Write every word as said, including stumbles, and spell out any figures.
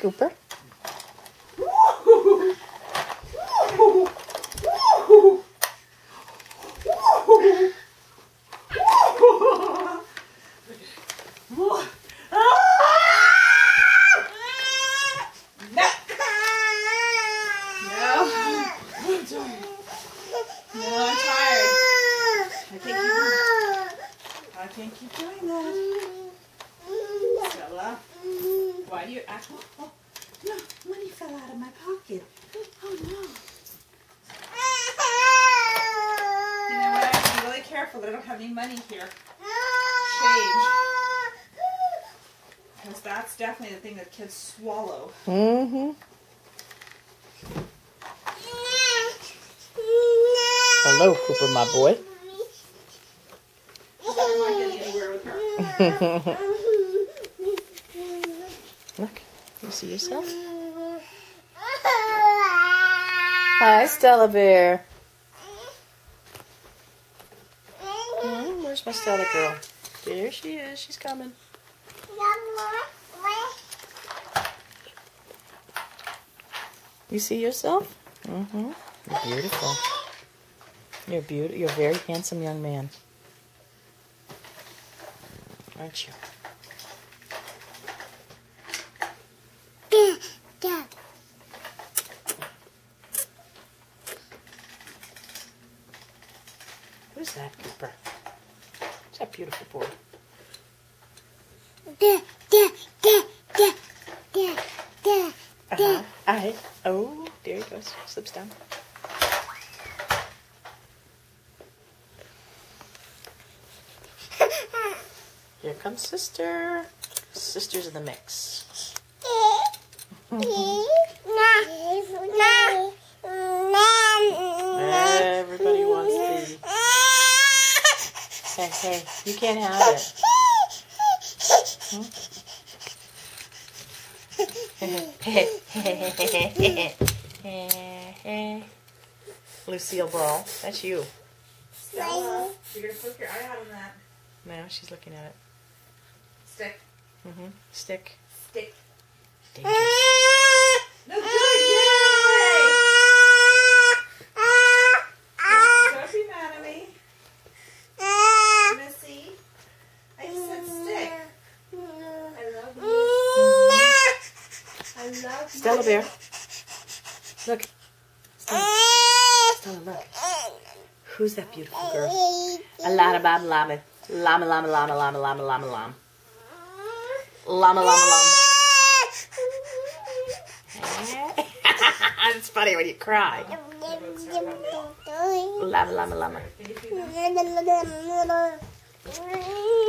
Cooper. I can't keep doing that. Stella, why do you act? Oh, oh, no, money fell out of my pocket. Oh no. You know what? I have to be really careful that I don't have any money here. Change. Because that's definitely the thing that kids swallow. Mm-hmm. Hello, Cooper, my boy. Look, you see yourself? Hi, Stella Bear. Mm, where's my Stella girl? There she is. She's coming. You see yourself? Mm-hmm. You're beautiful. You're beautiful. You're a very handsome young man. Aren't you? Dad. Who's that, Cooper? Who's that beautiful boy? Dad, dad, dad, dad, dad, dad, Uh-huh. I. Oh, there he goes. Slips down. Here comes sister. Sister's in the mix. Everybody wants the. Hey, hey, you can't have it. Lucille Ball, that's you. Stella, you're going to poke your eye out on that. No, she's looking at it. Stick. Mm-hmm. Stick. Stick. Dangerous. No good, yay! Don't be mad at me. Missy. I said stick. I love you. I love you. Stella Bear. Look. Stella. Stella, look. Who's that beautiful girl? A lama lama lama. Lama lama lama lama lama lama lama. Llama llama llama. It's funny when you cry. Llama llama llama.